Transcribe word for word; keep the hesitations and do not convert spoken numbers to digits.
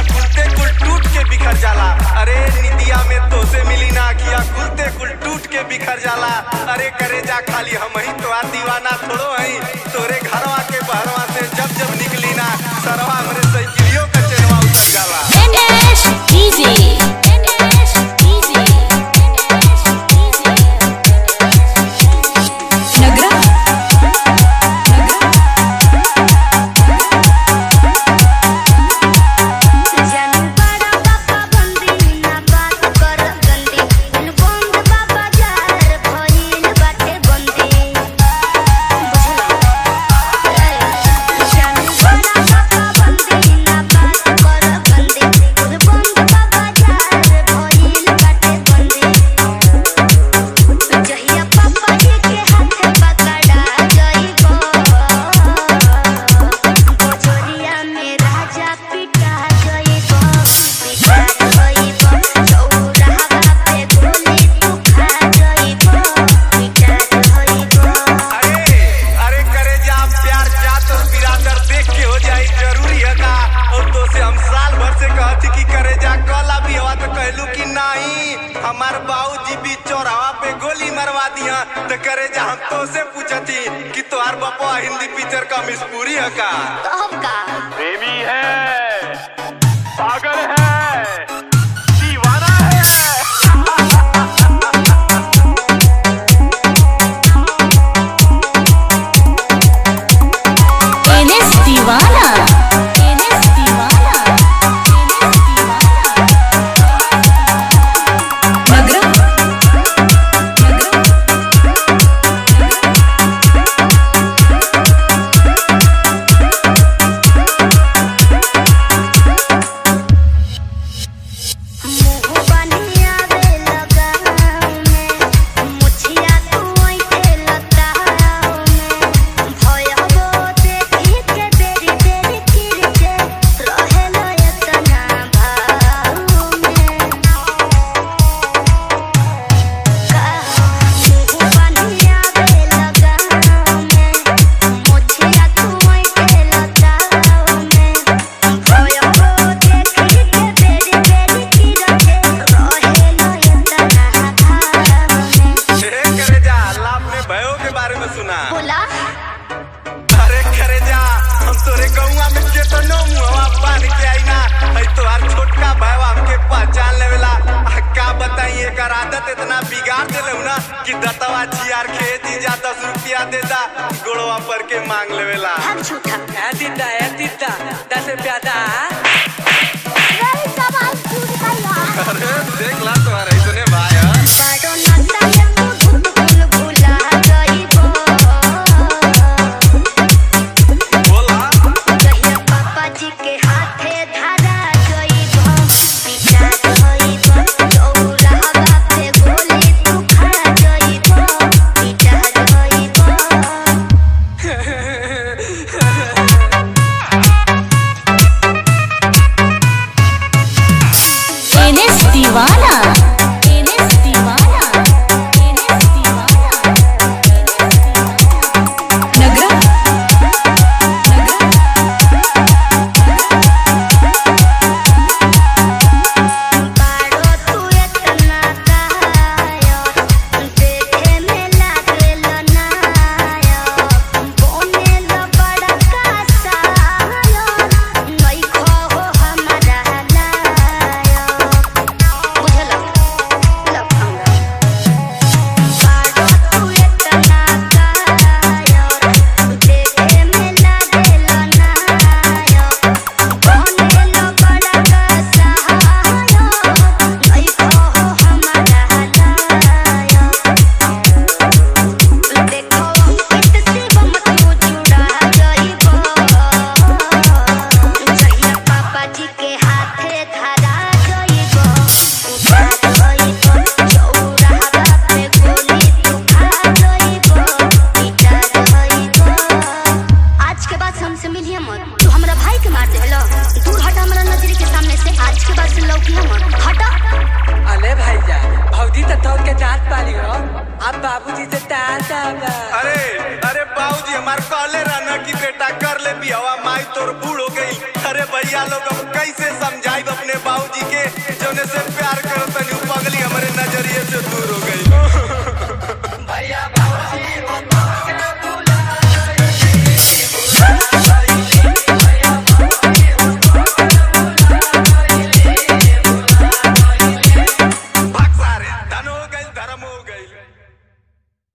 कुलते कुल टूट के बिखर जाला। अरे निदिया में तो से मिली ना अखिया कुलते कुल टूट के बिखर जाला। अरे करे जा खाली हम ही तो दीवाना थोड़ो हई, तोरे घरवा के बहरवा से जब जब निकली ना सरवा हमरे साइकिलियों का चेनवा उतर जाला। Ganesh D J हमार बाबूजी भी चौराहा पे गोली मरवा दिया तो करे जा हम तो से पूछती कि तोहार बापा हिंदी पिक्चर का मिसपूरी है का? तब का प्रेमी है, पागल है, दीवाना है। Ganesh दीवाना बोला। अरे करे जा हम तोरे गौवा में केतनो मुहवा बांध के आई ना है तोहार छोटका भाईवा हमके पहचान लेवेला। का बताई एकर आदत इतना बिगाड़ देलहु ना कि दतवा छियार खेती जा दस रुपया दे दा गोड़वा पर के मांग लेवेला। हम झूठा ए दीदा ए दीदा दस रुपया दा। अरे सवाल पूछ गया। अरे देख ला तुम्हारे इतने भाई है बाडो नंदा के तू भूल भूला गई बो। बोला कहिया पापा जी के हाथे धरा गई बो। पिटा गई बो चौराहा पे गोली तू खा गई बो। पिटा गई बो Ganesh दीवाना बाबूजी से टाटा बा। अरे अरे बाबूजी हमार कहले रहना कि बेटा कर ले बियावा, माई तोर बूढ़ हो गई। अरे भैया लोग